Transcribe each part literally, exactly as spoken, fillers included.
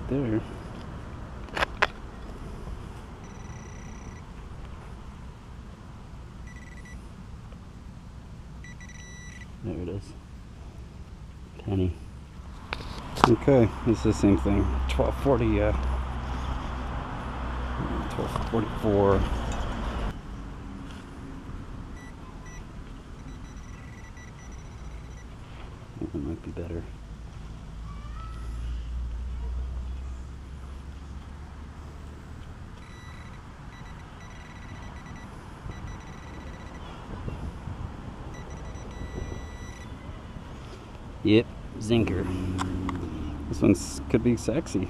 there. There it is. Penny. Okay, it's the same thing. twelve forty, uh, twelve forty-four. That might be better. Yep, zinker. This one's could be sexy.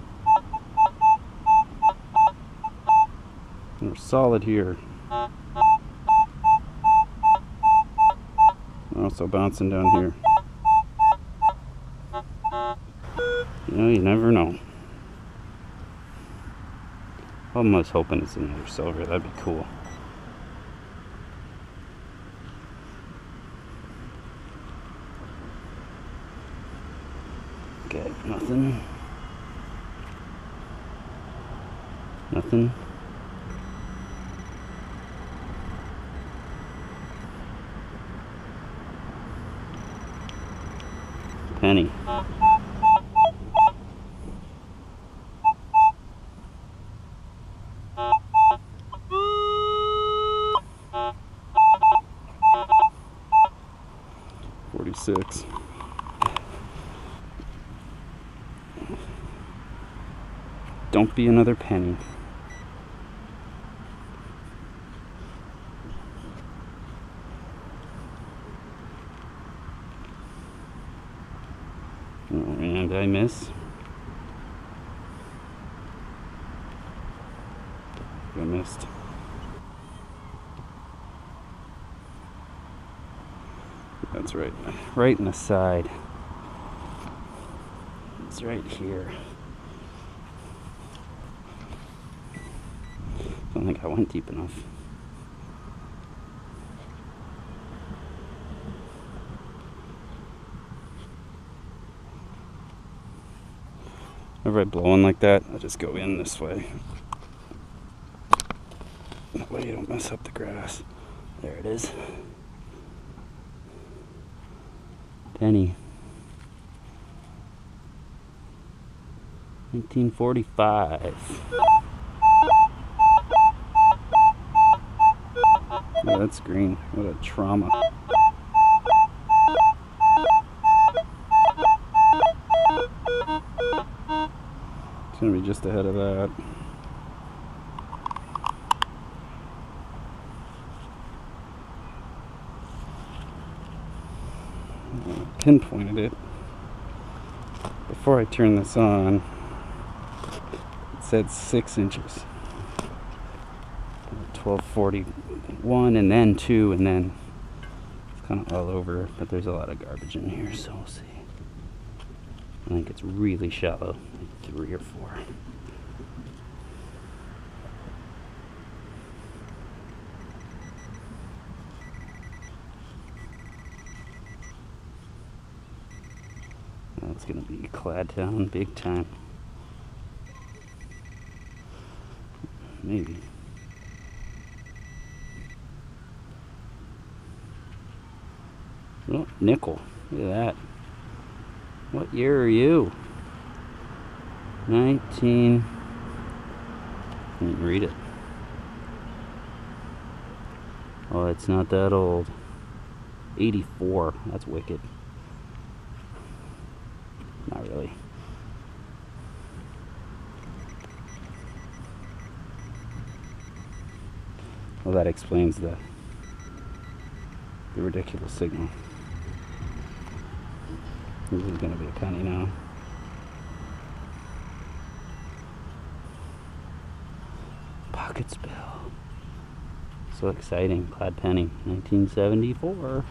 We're solid here. Also bouncing down here. You know, you never know. I'm almost hoping it's another silver. That'd be cool. Okay, nothing. Nothing. Penny. Forty-six. Don't be another penny. Oh man, did I miss? I missed. That's right. Right in the side. It's right here. I don't think I went deep enough. Whenever I blow in like that, I just go in this way. That way you don't mess up the grass. There it is. Penny. nineteen forty-five. Oh, that's green. What a trauma. It's gonna be just ahead of that. I pinpointed it. Before I turn this on, it said six inches. twelve forty-one and then two, and then it's kind of all over, but there's a lot of garbage in here, so we'll see. I think it's really shallow, like three or four. That's gonna be clad down big time. Maybe. Oh, nickel. Look at that. What year are you? nineteen. Can't read it. Oh, it's not that old. eighty-four. That's wicked. Not really. Well, that explains the the ridiculous signal. This is going to be a penny now. Pocket spill. So exciting. Clad penny. nineteen seventy-four.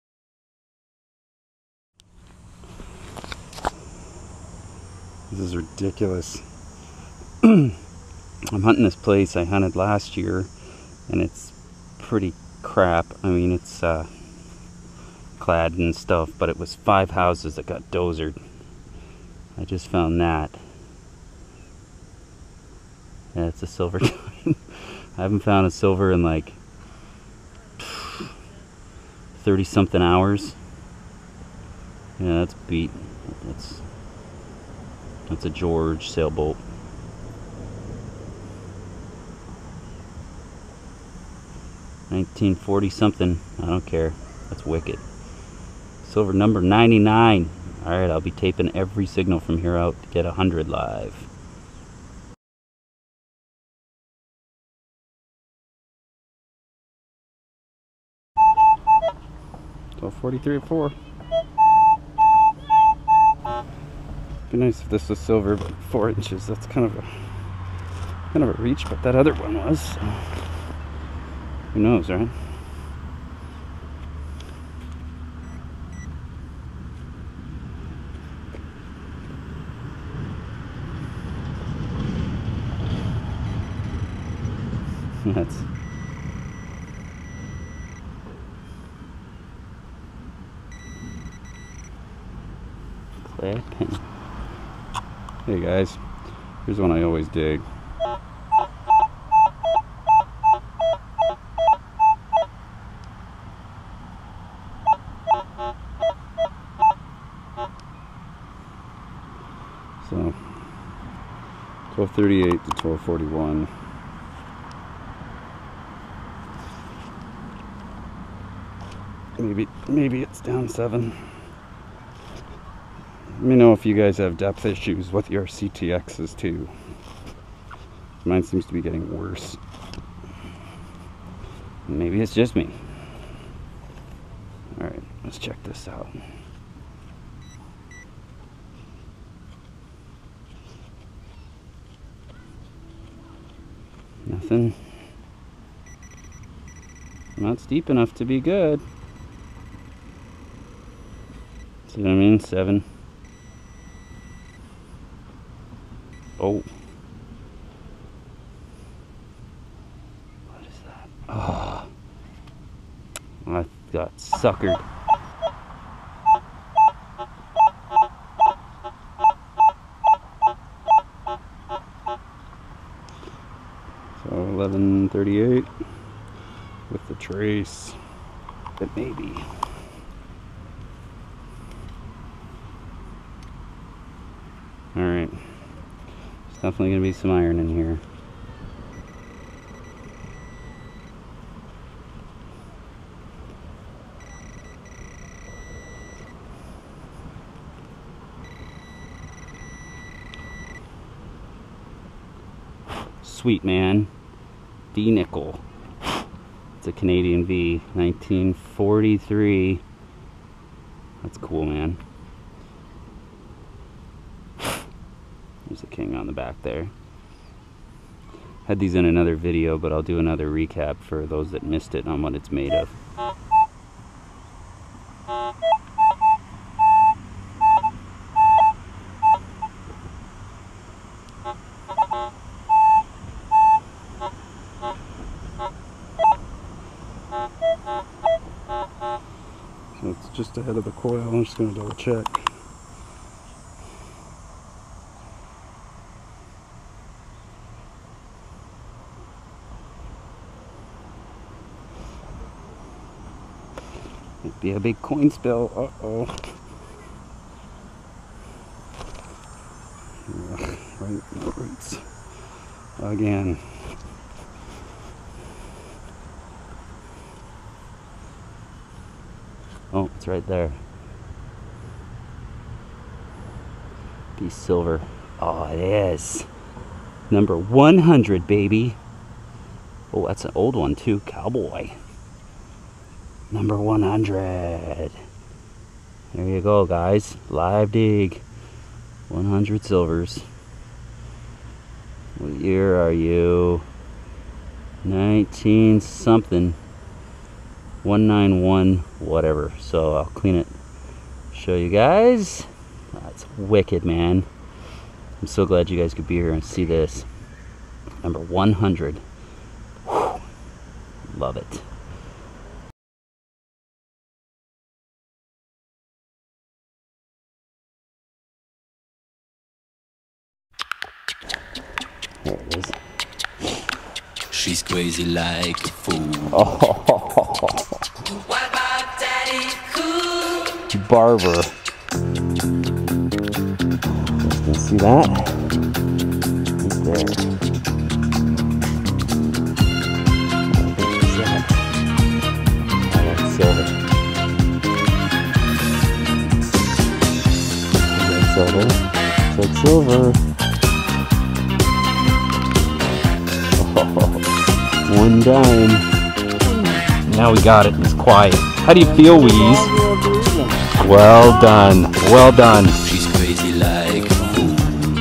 This is ridiculous. I'm hunting this place I hunted last year, and it's pretty crap. I mean, it's uh, clad and stuff, but it was five houses that got dozered. I just found that. Yeah, it's a silver time. I haven't found a silver in like thirty something hours. Yeah, that's beat. That's that's a George sailboat. nineteen forty something. I don't care. That's wicked. Silver number ninety-nine. Alright, I'll be taping every signal from here out to get one hundred live. twelve forty-three at four. Be nice if this was silver, but four inches. That's kind of a kind of a reach, but that other one was. So who knows, right? That's clad pen. Hey guys, here's one I always dig. So twelve thirty-eight to twelve forty-one. Maybe maybe it's down seven. Let me know if you guys have depth issues with your C T Xs too. Mine seems to be getting worse. Maybe it's just me. Alright, let's check this out. Nothing. Not steep enough to be good. See what I mean? Seven. Oh. What is that? Oh. I got suckered. So eleven thirty-eight with the trace. But maybe. Alright. There's definitely going to be some iron in here. Sweet man. D nickel. It's a Canadian V. nineteen forty-three. That's cool, man. There's a king on the back there. Had these in another video, but I'll do another recap for those that missed it on what it's made of. So it's just ahead of the coil. I'm just going to double check. Might be a big coin spill. Uh-oh. Right in the roots. Again. Oh, it's right there. Piece silver. Oh, it is. Number one hundred, baby. Oh, that's an old one too. Cowboy. Number one hundred. There you go, guys. Live dig. one hundred silvers. What year are you? nineteen something. one ninety-one, whatever. So I'll clean it. Show you guys. That's wicked, man. I'm so glad you guys could be here and see this. Number one hundred. Whew. Love it. There it is. She's crazy like a fool. Oh, What about Daddy Cool? Barber. You see that? Right there. Oh, that's silver. That's silver. That's silver. Oh, one dime. Now we got it. It's quiet. How do you feel, Wheeze? Well done. Well done. She's crazy like a fool.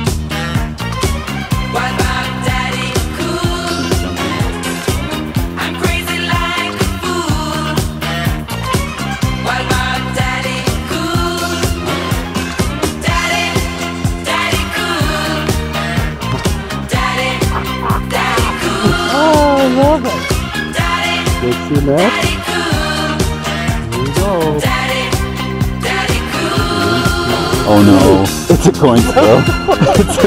What about Daddy Cool? I'm crazy like a fool. What about Daddy Cool? Daddy, Daddy Cool. Daddy, Daddy Cool. Oh, I love it. Daddy, Let's see that. Daddy Cool. Here we go. Daddy, Daddy Cool. Oh no, it's a coin throw. It's a...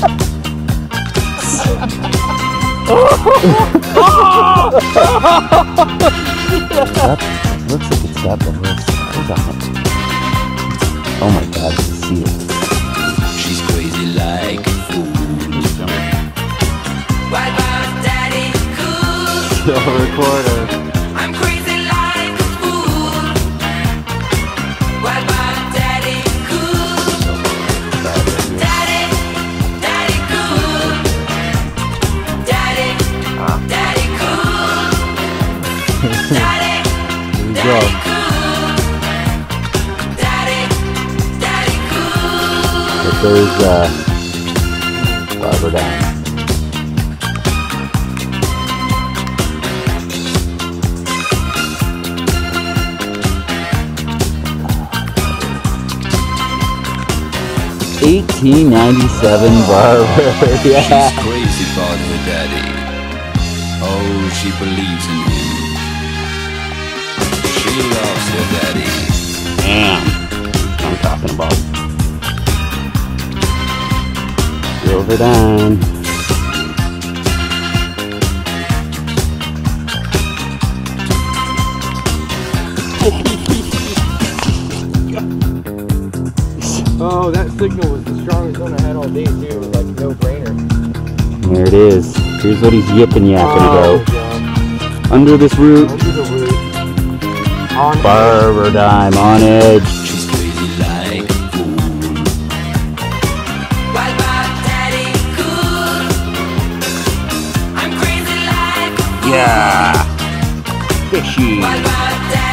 that looks like it's got the little stars on it. Oh my god, you see it. She's crazy like a fool. What about Daddy Cool? Silver quarter. I'm crazy like a fool. What about Daddy Cool? Daddy, Daddy Cool. Daddy, Daddy Cool. Daddy, Here we go. Daddy Cool. Daddy, Daddy Cool. But there's uh, Barber down. eighteen ninety-seven Barber. Yeah. She's crazy about her daddy. Oh, she believes in him. She loves her daddy. Damn. That's what I'm talking about. Silver down. Oh, that signal was the strongest one I had all day too. It was like no brainer. There it is. Here's what he's yipping yapping Oh, about. God. Under this root. Under the root. On Barber dime on edge. She's crazy like a fool. What about Daddy Cool? I'm crazy like a fool. Yeah. Fishy. What about Daddy